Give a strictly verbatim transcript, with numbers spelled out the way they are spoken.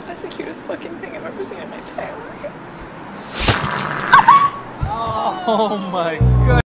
That's the cutest fucking thing I've ever seen in my entire life. Oh my god.